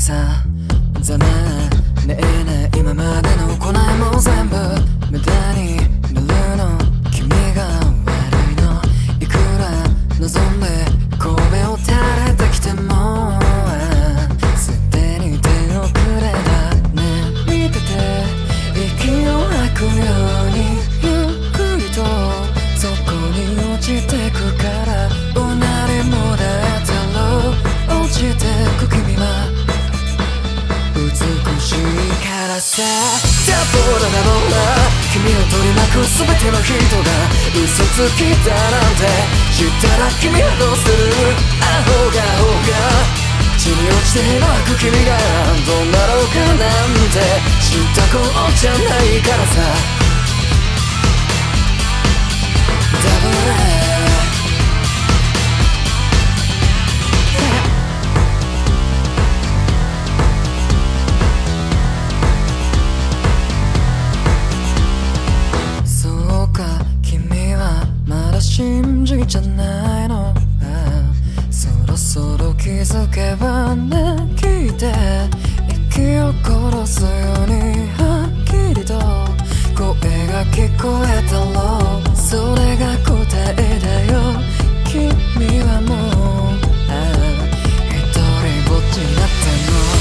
さ、ざまあねえな今までの行いも全部無駄になるの、君が悪いの、いくら望んで神戸を垂れてきてもすでに手遅れだね。見てて息を吐くようにゆっくりと底に落ちてくから、うなりもだえてろ、落ちてく君は美しいからさ。駄法螺駄法螺、君を取り巻く全ての人が嘘つきだなんて知ったら、君はどうする、アホがアホが地に落ちて泣く君が、どうなろうかなんて知ったこっちゃないからさ。ダブル君はまだ信じちゃないの、そろそろ気づけばね。聞いて息を殺すようにはっきりと声が聞こえたろ、それが答えだよ。君はもう一人ぼっちになってんの。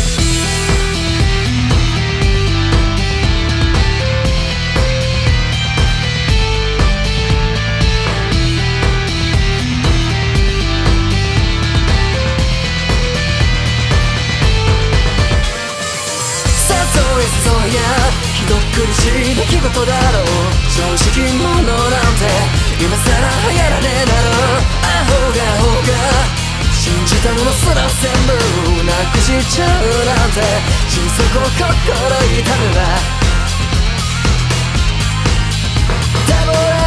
そうやひどっくりしい出来事だろう、正直者なんて今さら流行らねえだろ。アホがアホが信じたものすら全部なくしちゃうなんて、心底心痛むわ。ダボラ